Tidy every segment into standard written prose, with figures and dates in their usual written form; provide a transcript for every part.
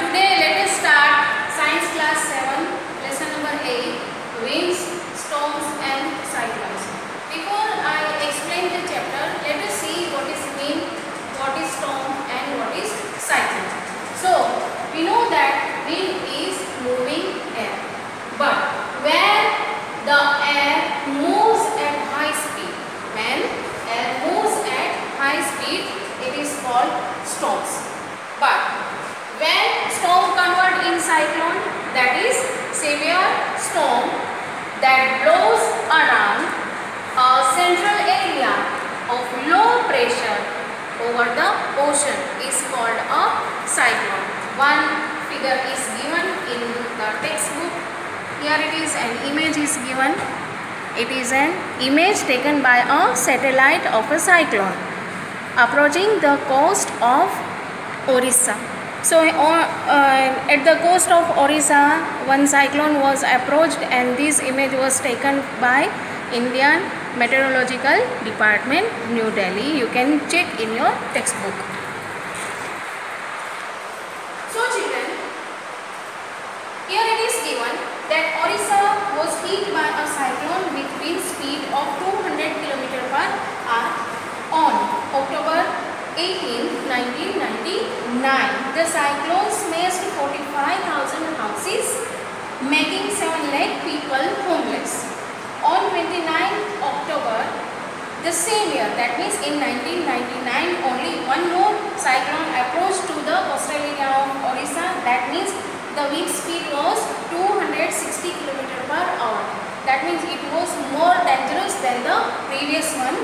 Today let us start science class 7, lesson number 8, winds, storms and cyclones. Before I explain the chapter, let us see what is wind, what is storm and what is cyclone. So we know that wind is moving air, but when the air moves at high speed, it is called storms. But when storm convert in cyclone, that is severe storm that blows around a central area of low pressure over the ocean is called a cyclone. One figure is given in the textbook. Here it is, an image is given. It is an image taken by a satellite of a cyclone approaching the coast of Orissa. So at the coast of Orissa, one cyclone was approached and this image was taken by Indian Meteorological Department, New Delhi. You can check in your textbook. So children, here it is given that Orissa was hit by a cyclone with wind speed of 200 km/h on October 18, 1999. The cyclone smashed 45,000 houses, making 7 lakh people homeless. On 29 October, the same year, that means in 1999, only one more cyclone approached to the coastal area of Orissa. That means the wind speed was 260 km/h. That means it was more dangerous than the previous one.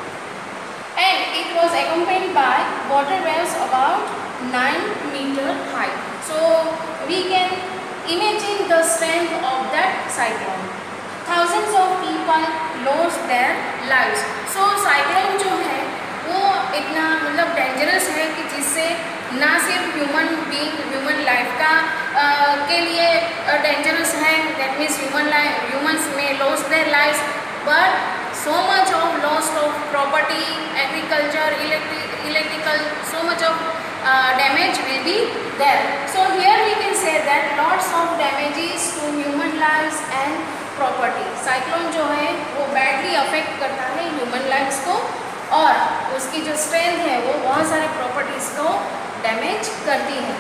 And it was accompanied by water waves about 9 meters high. So we can imagine the strength of that cyclone. Thousands of people lost their lives. So cyclone जो है वो इतना मतलब dangerous है कि जिससे ना सिर्फ ह्यूमन लाइफ का के लिए डेंजरस है, दैट मीन्स ह्यूमन्स में loss their lives, but so much of loss of property, agriculture, electrical, so much of damage will be there. So here we can say that lots of damages to human lives and property. Cyclone जो है वो badly affect करता है human lives को और उसकी जो strength है वो बहुत सारे properties को damage करती है.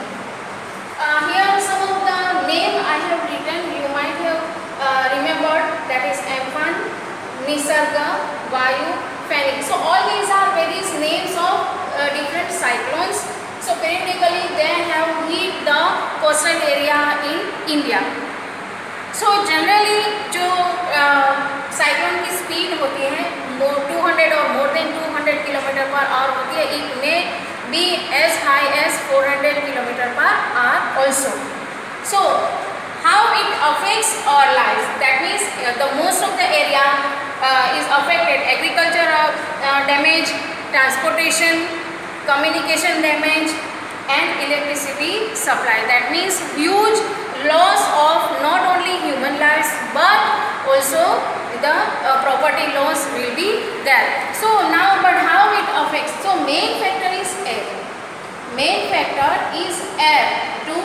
Here some of the name I have written, you might have remembered, that is Amphan, Nisarga, Vayu, Fani. So all these are various names of different cyclones. So periodically they have hit the coastal area in India. So generally जो cyclone की speed होती है 200 or more than 200 km/h होती है. It may be as high as 400 km/h also. So how it affects our life? That means the most of the area is affected. Agriculture damage, transportation, communication damage and electricity supply. That means huge loss of not only human lives but also the property loss will be there. So now, but how it affects? So main factor is air. Main factor is air to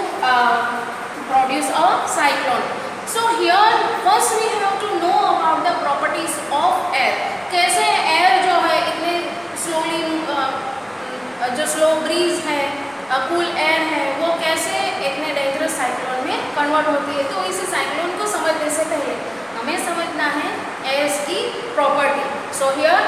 produce a cyclone. So here first we have to know about the properties of air. कैसे air जो है इतने slowly जो slow breeze है, cool air है, वो कैसे इतने dangerous cyclone में convert होती है. तो इस cyclone को समझने से पहले हमें समझना है air की property. So here